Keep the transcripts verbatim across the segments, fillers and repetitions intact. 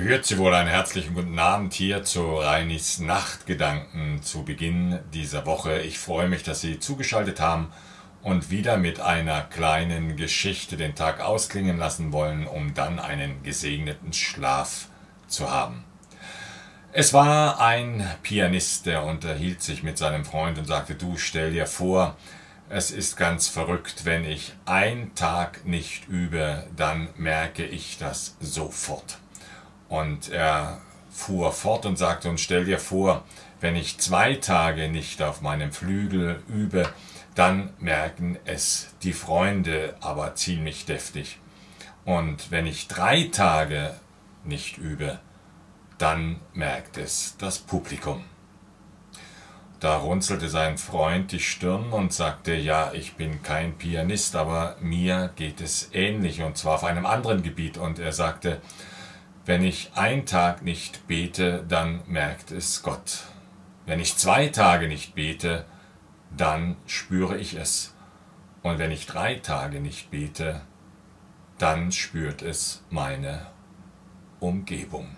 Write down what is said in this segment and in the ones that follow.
Grüezi wohl, einen herzlichen guten Abend hier zu Reinis Nachtgedanken zu Beginn dieser Woche. Ich freue mich, dass Sie zugeschaltet haben und wieder mit einer kleinen Geschichte den Tag ausklingen lassen wollen, um dann einen gesegneten Schlaf zu haben. Es war ein Pianist, der unterhielt sich mit seinem Freund und sagte: Du, stell dir vor, es ist ganz verrückt, wenn ich einen Tag nicht übe, dann merke ich das sofort. Und er fuhr fort und sagte: Und stell dir vor, wenn ich zwei Tage nicht auf meinem Flügel übe, dann merken es die Freunde aber ziemlich deftig. Und wenn ich drei Tage nicht übe, dann merkt es das Publikum. Da runzelte sein Freund die Stirn und sagte: Ja, ich bin kein Pianist, aber mir geht es ähnlich, und zwar auf einem anderen Gebiet. Und er sagte: Wenn ich einen Tag nicht bete, dann merkt es Gott. Wenn ich zwei Tage nicht bete, dann spüre ich es. Und wenn ich drei Tage nicht bete, dann spürt es meine Umgebung.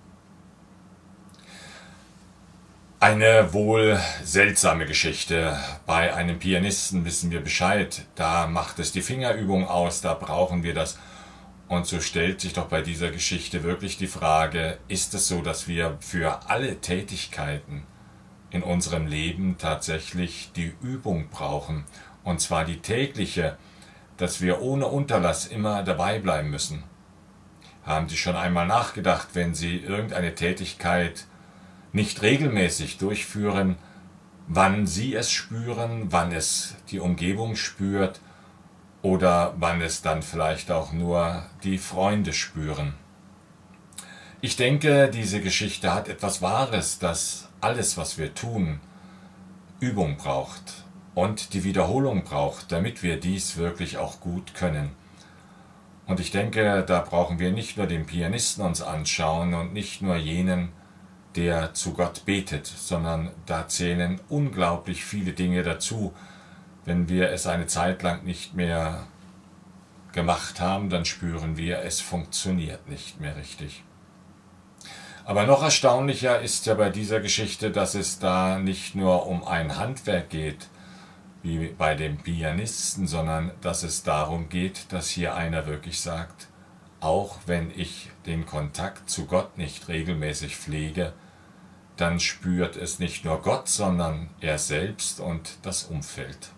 Eine wohl seltsame Geschichte. Bei einem Pianisten wissen wir Bescheid. Da macht es die Fingerübung aus, da brauchen wir das. Und so stellt sich doch bei dieser Geschichte wirklich die Frage: Ist es so, dass wir für alle Tätigkeiten in unserem Leben tatsächlich die Übung brauchen, und zwar die tägliche, dass wir ohne Unterlass immer dabei bleiben müssen? Haben Sie schon einmal nachgedacht, wenn Sie irgendeine Tätigkeit nicht regelmäßig durchführen, wann Sie es spüren, wann es die Umgebung spürt, oder wann es dann vielleicht auch nur die Freunde spüren? Ich denke, diese Geschichte hat etwas Wahres, dass alles, was wir tun, Übung braucht und die Wiederholung braucht, damit wir dies wirklich auch gut können. Und ich denke, da brauchen wir nicht nur den Pianisten uns anschauen und nicht nur jenen, der zu Gott betet, sondern da zählen unglaublich viele Dinge dazu. Wenn wir es eine Zeit lang nicht mehr gemacht haben, dann spüren wir, es funktioniert nicht mehr richtig. Aber noch erstaunlicher ist ja bei dieser Geschichte, dass es da nicht nur um ein Handwerk geht, wie bei dem Pianisten, sondern dass es darum geht, dass hier einer wirklich sagt: Auch wenn ich den Kontakt zu Gott nicht regelmäßig pflege, dann spürt es nicht nur Gott, sondern er selbst und das Umfeld.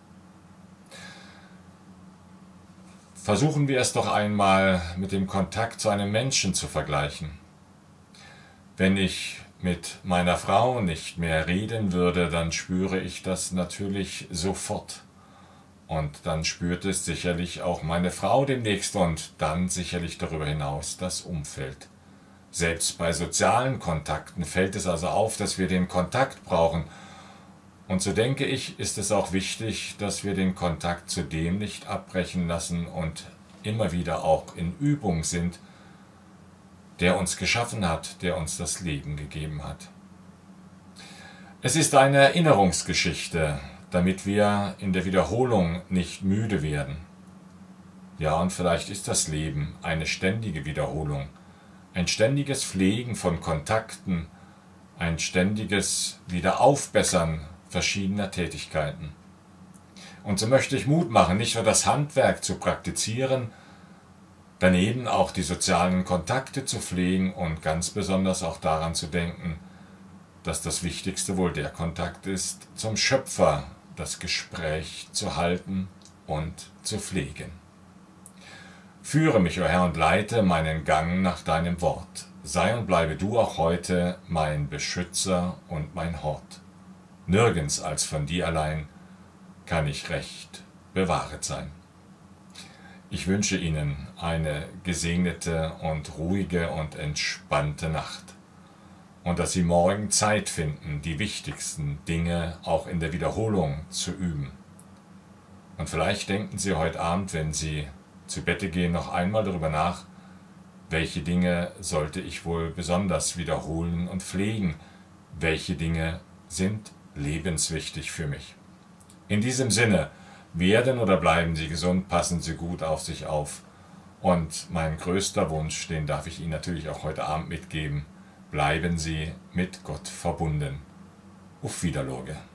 Versuchen wir es doch einmal mit dem Kontakt zu einem Menschen zu vergleichen. Wenn ich mit meiner Frau nicht mehr reden würde, dann spüre ich das natürlich sofort. Und dann spürt es sicherlich auch meine Frau demnächst und dann sicherlich darüber hinaus das Umfeld. Selbst bei sozialen Kontakten fällt es also auf, dass wir den Kontakt brauchen. Und so denke ich, ist es auch wichtig, dass wir den Kontakt zu dem nicht abbrechen lassen und immer wieder auch in Übung sind, der uns geschaffen hat, der uns das Leben gegeben hat. Es ist eine Erinnerungsgeschichte, damit wir in der Wiederholung nicht müde werden. Ja, und vielleicht ist das Leben eine ständige Wiederholung, ein ständiges Pflegen von Kontakten, ein ständiges Wiederaufbessern verschiedener Tätigkeiten. Und so möchte ich Mut machen, nicht nur das Handwerk zu praktizieren, daneben auch die sozialen Kontakte zu pflegen und ganz besonders auch daran zu denken, dass das Wichtigste wohl der Kontakt ist, zum Schöpfer das Gespräch zu halten und zu pflegen. Führe mich, o Herr, und leite meinen Gang nach deinem Wort. Sei und bleibe du auch heute mein Beschützer und mein Hort. Nirgends als von dir allein kann ich recht bewahret sein. Ich wünsche Ihnen eine gesegnete und ruhige und entspannte Nacht und dass Sie morgen Zeit finden, die wichtigsten Dinge auch in der Wiederholung zu üben. Und vielleicht denken Sie heute Abend, wenn Sie zu Bette gehen, noch einmal darüber nach: Welche Dinge sollte ich wohl besonders wiederholen und pflegen? Welche Dinge sind lebenswichtig für mich? In diesem Sinne, werden oder bleiben Sie gesund, passen Sie gut auf sich auf Und mein größter Wunsch, den darf ich Ihnen natürlich auch heute Abend mitgeben, bleiben Sie mit Gott verbunden. Auf Wiedersehen.